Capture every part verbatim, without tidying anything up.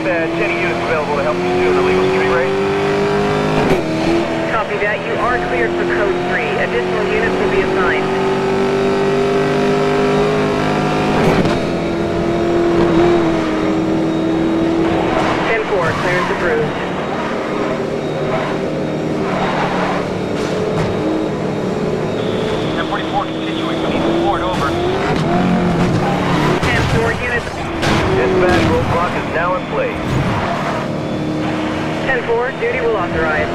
Dispatch, any units available to help pursue an illegal street race? Copy that. You are cleared for code three. Additional units will be assigned. ten four, clearance approved. ten forty-four continuing. We need support, over. ten four units. Dispatch, roadblock is now in place. ten four, duty will authorize.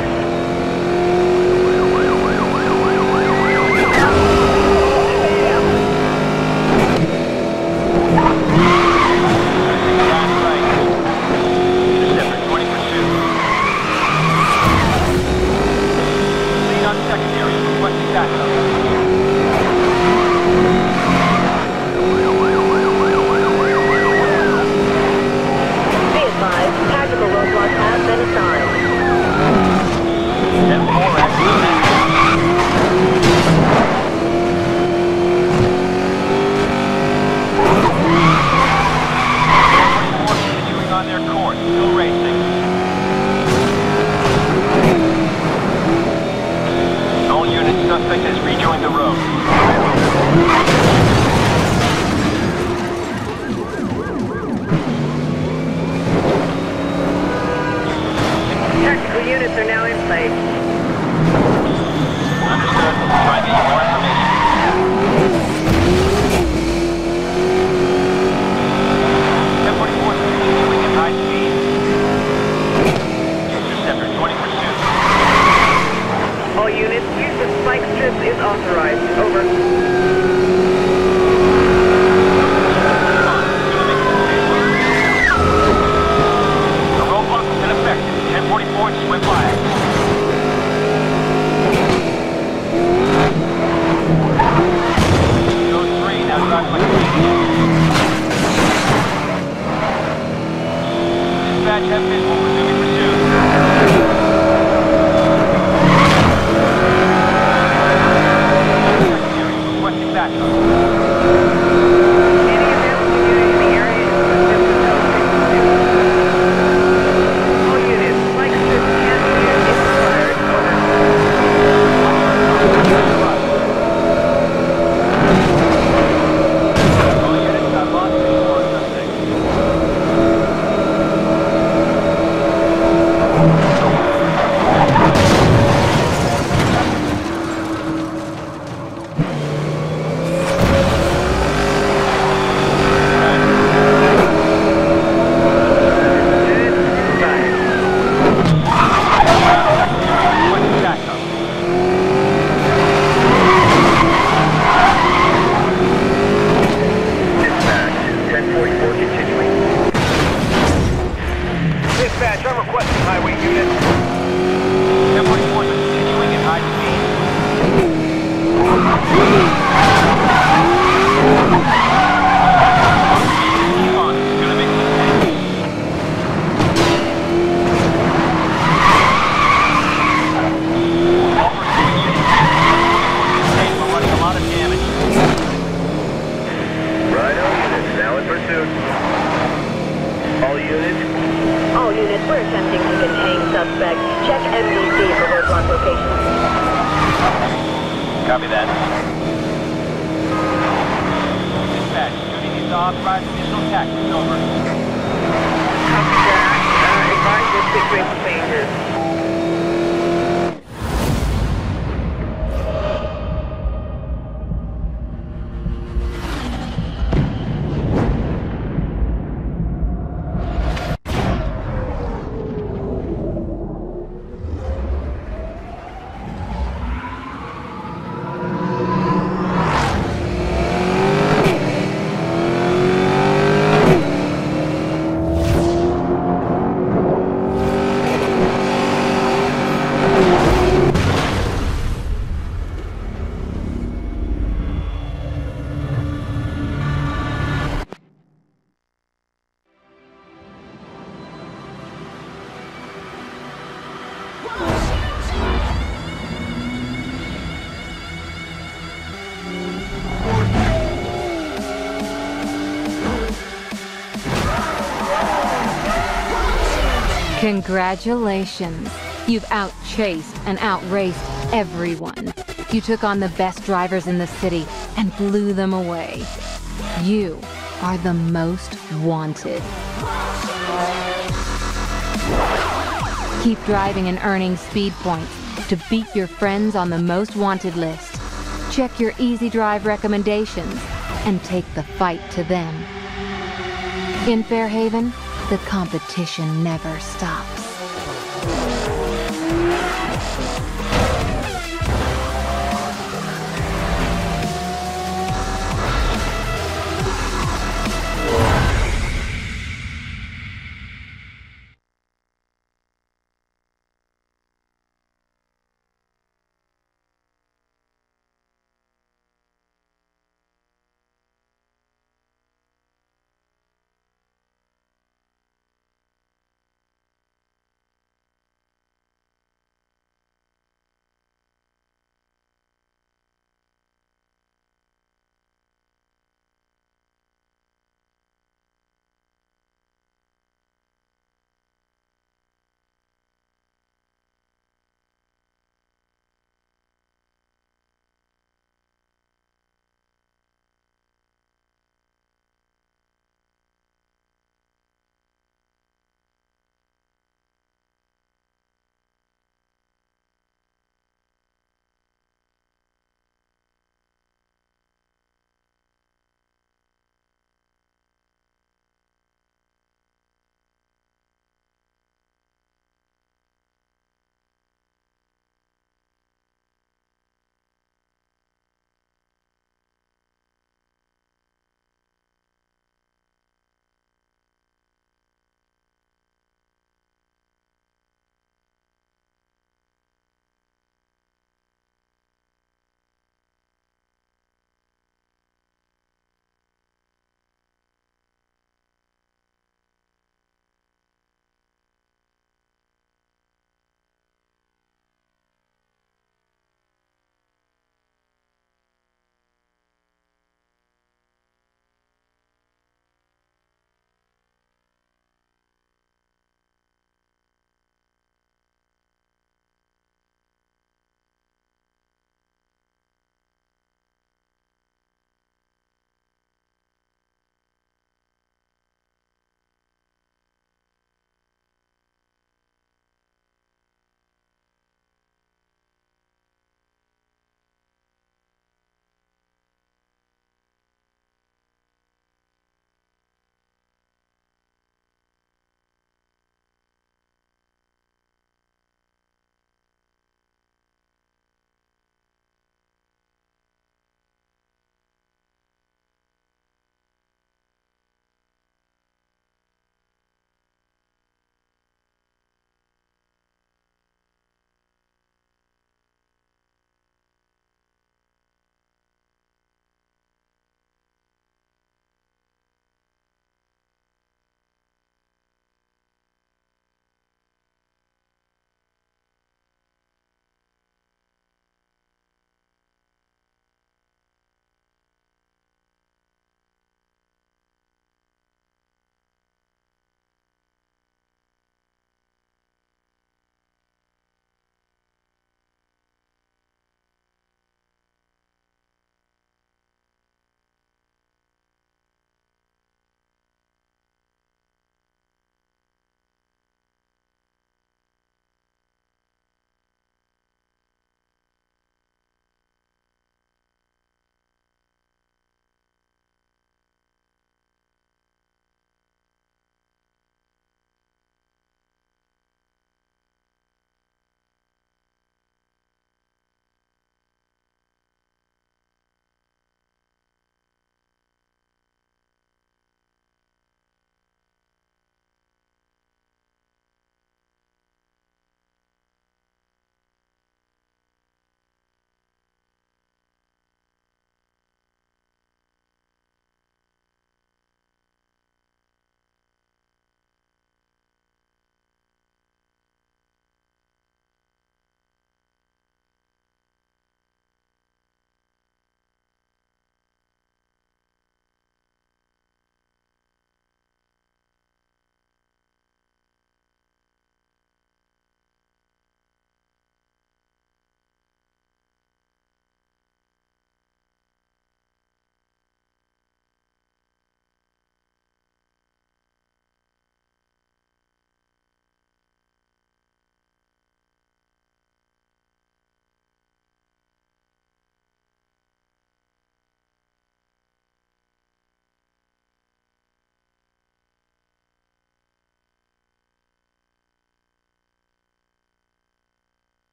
Secondary, requesting backup. Be advised, tactical roadblocks have been assigned. ten four, active. ten forty-four continuing on their course, still racing. All units, suspect has rejoined the road. Tactical units are now in place. Understood. Try and get you more information. ten forty-four continuing at high speed. Interceptor, joining pursuit. All units, use of spike strips is authorized. Over. The roadblock has been effective. ten forty-four, swim by it. Code three, now driving like a maniac. Dispatch, have visual, resuming pursuit. Requesting backup. Any available unit in the area is all units, spike strips can be used if required. Over. All units got lost before suspect. Requesting backup. Dispatch, ten forty-four continuing. Dispatch, I'm requesting highway units. ten forty-four is continuing at high speed. Keep on, it's gonna make some sense. All pursuing units, safe, we're running a lot of damage. Rhino units now in pursuit. All units, All units, we're attempting to contain suspect. Check M D C for roadblock locations. Copy that. Dispatch, duty needs to authorize additional tactics, over. Copy that. Uh, advise if situation changes. Congratulations. You've outchased and outraced everyone. You took on the best drivers in the city and blew them away. You are the most wanted. Keep driving and earning speed points to beat your friends on the most wanted list. Check your easy drive recommendations and take the fight to them. In Fairhaven, the competition never stops.